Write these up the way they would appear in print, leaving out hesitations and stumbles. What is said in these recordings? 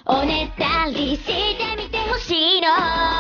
おねだりしてみてほしいの。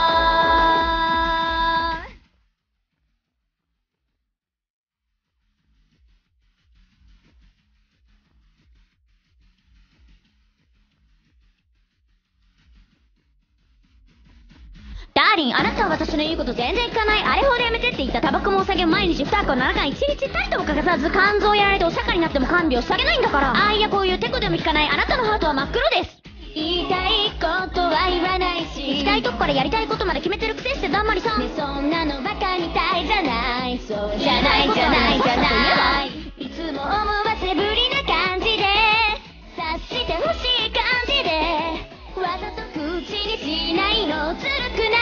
ダーリン、あなたは私の言うこと全然聞かない。あれほどやめてって言ったタバコもお酒も毎日2箱7缶1日たりとも欠かさず肝臓やられてお釈迦になっても看病してあげないんだから。ああいやこういうテコでも聞かないあなたのハートは真っ黒です。言いたいことは言わないし、行きたいとこからやりたいことまで決めてるくせしてだんまりさん、ね、そんなのバカみたいじゃない。そうじゃないじゃないじゃない。いつも思わせぶりな感じで察してほしい感じでわざと口にしないのずるくない。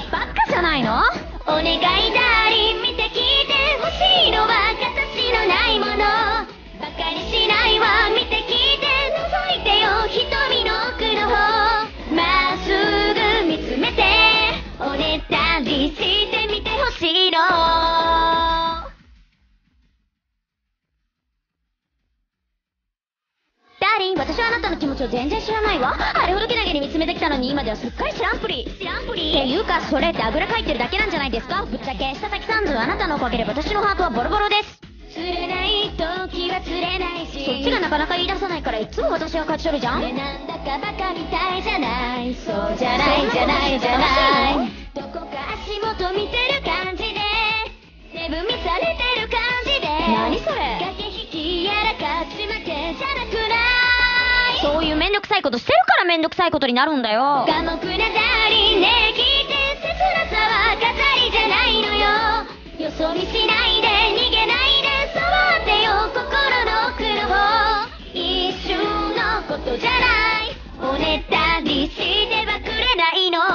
バカじゃないの。お願いダーリン見て聞いてほしいのは形のないものばかりしないわ。見て聞いて覗いてよ瞳の奥の方まっすぐ見つめておねだりしてみてほしいの。ダーリン、私はあなたの気持ちを全然知らないわ。あれほどけなげに見つめてきたのに今ではすっかり知らんぷりっていうか、それってあぐらかいてるだけなんじゃないですか。ぶっちゃけ下先さんずあなたのおかげで私のハートはボロボロです。釣れない時は釣れないし、そっちがなかなか言い出さないからいつも私が勝ち取るじゃん。なんだかバカみたいじゃない。そうじゃないじゃないじゃない。どこか足元見てる感じで手踏みされてる感じで何それ。駆け引きやら勝ち負けじゃなくない。そういうめんどくさいことしてるからめんどくさいことになるんだよ。寡黙なダーリンねえ聞いて、切なさは飾りじゃないのよ。よそ見しないで逃げないで触ってよ心の奥の方。一瞬のことじゃない。おねだりしてはくれないの。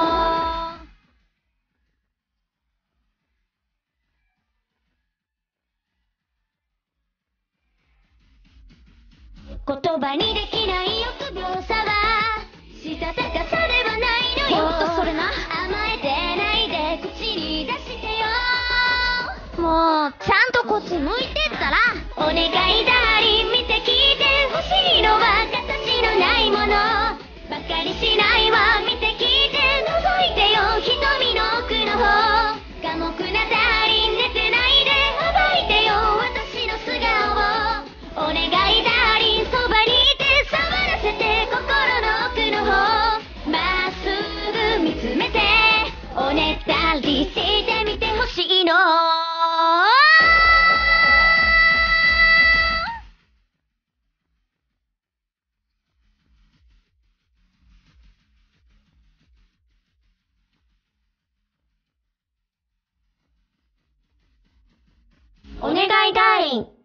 言葉にできない臆病さはしたたかさではないのよ。ほんとそれな。甘えてないで口に出してよ。もうちゃんとこっち向いてったら。お願いダーリン見て聞いてほしいのは形のないものばかりしないわ。見て聞いて覗いてよ瞳の奥の方。寡黙なダーリン寝てないで暴いてよ私の素顔を。お願いダーリンそばにいて触らせて心の奥の方まっすぐ見つめておねだりしてみてほしいの。お願いダーリン。